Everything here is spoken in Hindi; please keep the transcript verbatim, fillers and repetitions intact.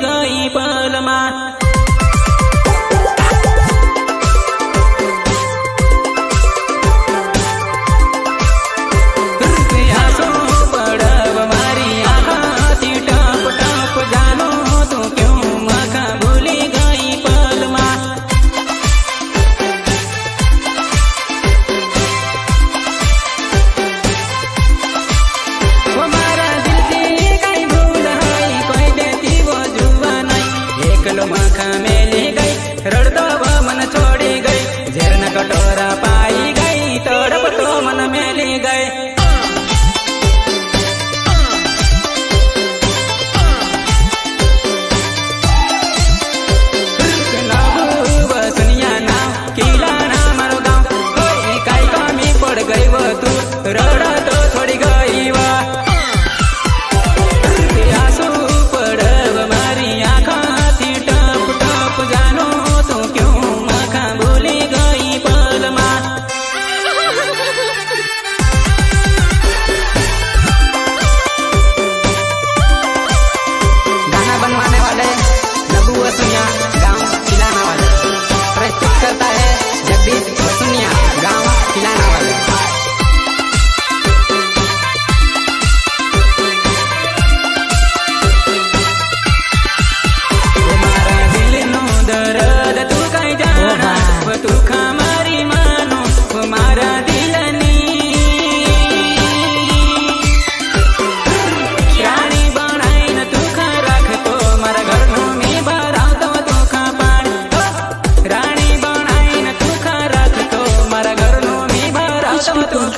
गई पलमा। माखा मेली गई रड़ता मन छोड़ी गई झरना कटोरा पाई गई तड़प तो मन मेली गई। बसनिया नाव किला ना मारो गाँव काई कमी पड़ गई वो तू रड़ा तो छोड़ी गई वा। करता है जगदीश वसुनिया गाँव खिलाना वाले। तुम्हारा दिल नो दर्द तू कहीं जाना वो तू हमारी मानो तुम्हारा दिल नी रानी बनाई न तू खा रख तो मारा घर नो में भराव तो तू खा पान रानी तू